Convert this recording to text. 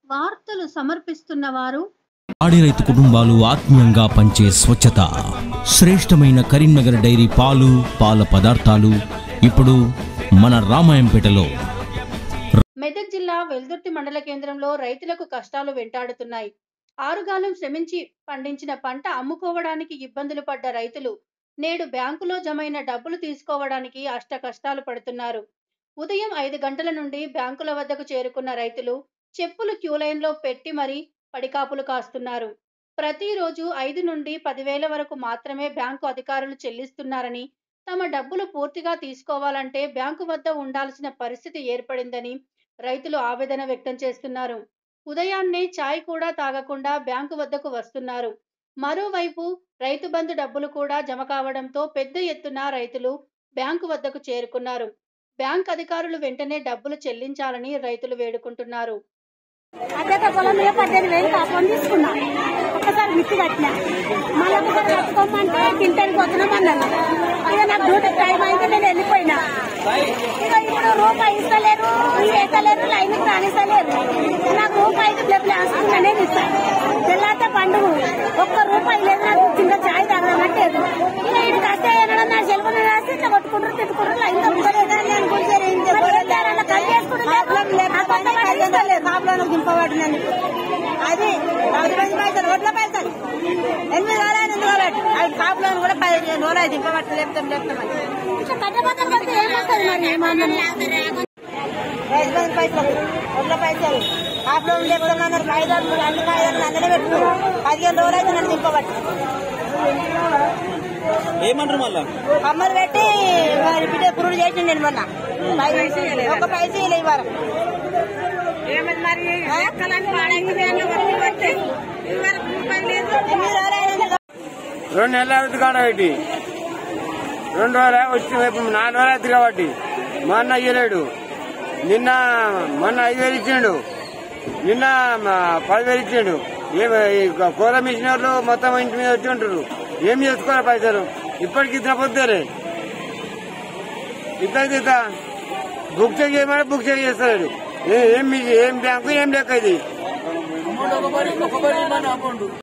వార్తలు సమర్పిస్తున్న వారు ఆడి రైతు కుటుంబాలు ఆత్మీయంగా పంచే స్వచ్ఛత శ్రేష్టమైన కరీంనగర్ డైరీ పాలు పాల పదార్థాలు ఇప్పుడు మన రామాయంపేటలో. మెదక్ జిల్లా వెల్దుర్తి మండల కేంద్రంలో రైతులకు కష్టాలు వెంటాడుతున్నాయి. ఆరుగాలం శ్రమించి పండించిన పంట అమ్ముకోవడానికి ఇబ్బందులు పడ్డ రైతులు నేడు బ్యాంకులో జమైన డబ్బులు తీసుకోవడానికి అష్ట కష్టాలు పడుతున్నారు. ఉదయం 5 గంటల నుండి బ్యాంకుల వద్దకు చేరుకున్న రైతులు చెప్పులు క్యూ లైన్లో పెట్టి మరీ పడికాపులు కాస్తున్నారు. ప్రతిరోజు 5 నుండి 10,000 వరకు మాత్రమే బ్యాంకు అధికారులు చెల్లిస్తున్నారని, తమ డబ్బులు పూర్తిగా తీసుకోవాలంటే బ్యాంకు వద్ద ఉండాల్సిన పరిస్థితి ఏర్పడిందని రైతులు ఆవేదన వ్యక్తం చేస్తున్నారు. ఉదయాన్నే ఛాయ్ కూడా తాగకుండా బ్యాంకు వద్దకు వస్తున్నారు. మరోవైపు రైతు బంధు డబ్బులు కూడా జమ కావడంతో పెద్ద ఎత్తున రైతులు బ్యాంకు వద్దకు చేరుకున్నారు. బ్యాంక్ అధికారులు వెంటనే డబ్బులు చెల్లించాలని రైతులు వేడుకుంటున్నారు. పొలం 18,000 కాపం తీసుకున్నా. ఒక్కసారి మిత్తి కట్టినా, మళ్ళీ ఒకసారి కట్టుకోమంటే తింటానికి వస్తున్నామన్నారు. ఇక నాకు డ్యూటీ టైం అయితే నేను వెళ్ళిపోయినా. ఇక ఇప్పుడు రూపాయి ఇస్తలేరు, ఎత్తలేరు, లైన్కి రానిస్తలేరు. నాకు రూపాయికి బ్లడ్ వేసుకున్నానే ఇస్తాను. తెల్లారితే పండుగ ఒక్క రూపాయి లేదు, నాకు చిన్న ఛాయ్ తాగమంటేది. ఇక ఇది కష్ట ఏమన్నా నా సెల్ఫోన్ రాసి ఇట్లా కొట్టుకుంటారు, తిట్టుకుంటారు, లైన్ తప్పుకోలేదు దింపబడినందుకు. అది 10 పైసలు రోడ్ల పైసలు 8 రోజులు 8 రోజులు అవి కాపులను కూడా 15 రోజులు దింపబట్టి లేపుతామని రైతు బంధు పైసలు రోడ్ల పైసలు కాపులను లేపుతామన్నారు. 5 రోజులు అన్ని కాయలు అందరే పెట్టుకున్నారు. 15 రోజులు అయితే నన్ను దింపబట్టి ఏమంటారు మళ్ళా కమ్మలు పెట్టి బిడ్డ పురుడు చేసి నేను మొన్న ఒక పైసలు ఇలా ఇవ్వాలి. 2 నెలలు అవుతుంది కాబట్టి 2 రోజులు వచ్చి 4 రోజులు అవుతుంది కాబట్టి మొన్న ఇయ్యలేడు. మొన్న 5,000 ఇచ్చిండు, నిన్న 10,000 ఇచ్చిండు. కూర మిషనర్లు మొత్తం ఇంటి మీద వచ్చి ఉంటారు. ఏం చేసుకోవాలి పైసలు ఇప్పటికి ఇతర పొద్దులే ఇద్దరికి బుక్ చెక్ చేయమని బుక్ చెక్ చేస్తలేడు. ఏం బ్యాంకు ఏం లెక్క ఇది.